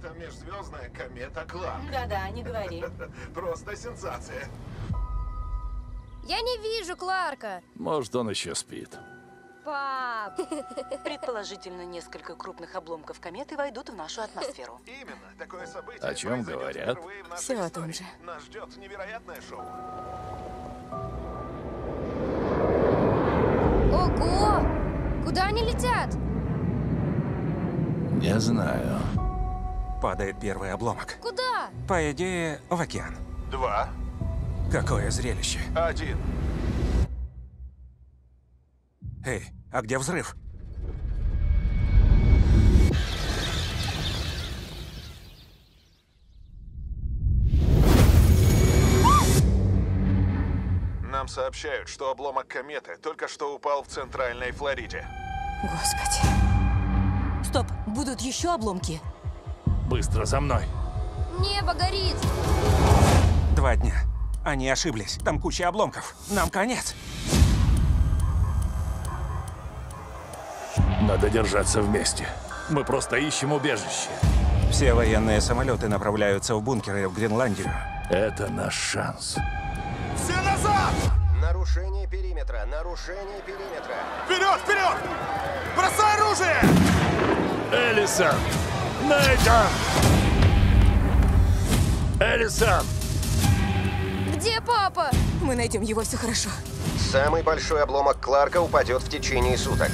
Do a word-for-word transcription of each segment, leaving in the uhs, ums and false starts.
Это межзвездная комета Кларк. Да-да, не говори. Просто сенсация. Я не вижу Кларка. Может, он еще спит. Пап. Предположительно, несколько крупных обломков кометы войдут в нашу атмосферу. Именно, такое событие. О чем произойдет говорят? впервые в нашей Всё о том истории. же. Нас ждет невероятное шоу. Ого! Куда они летят? Не знаю. Падает первый обломок. Куда? По идее, в океан. Два, Какое зрелище. один. Эй, а где взрыв? Нам сообщают, что обломок кометы только что упал в Центральной Флориде. Господи. Стоп, будут еще обломки? Быстро за мной. Небо горит. Два дня. Они ошиблись. Там куча обломков. Нам конец. Надо держаться вместе. Мы просто ищем убежище. Все военные самолеты направляются в бункеры в Гренландию. Это наш шанс. Все назад! Нарушение периметра, нарушение периметра. Вперед, вперед! Бросай оружие! Элисон! Нейтан! Элисон! Где папа? Мы найдем его, все хорошо. Самый большой обломок Кларка упадет в течение суток.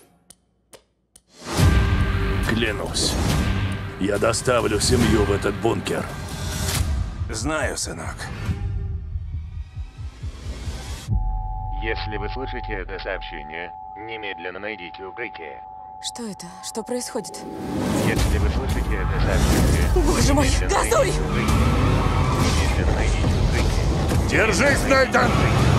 Клянусь, я доставлю семью в этот бункер. Знаю, сынок. Если вы слышите это сообщение, немедленно найдите укрытие. Что это? Что происходит? Если вы слышите это сообщение, Боже мой, немедленно газуй! найдите укрытие. Немедленно найдите укрытие. Держись, Нейтан!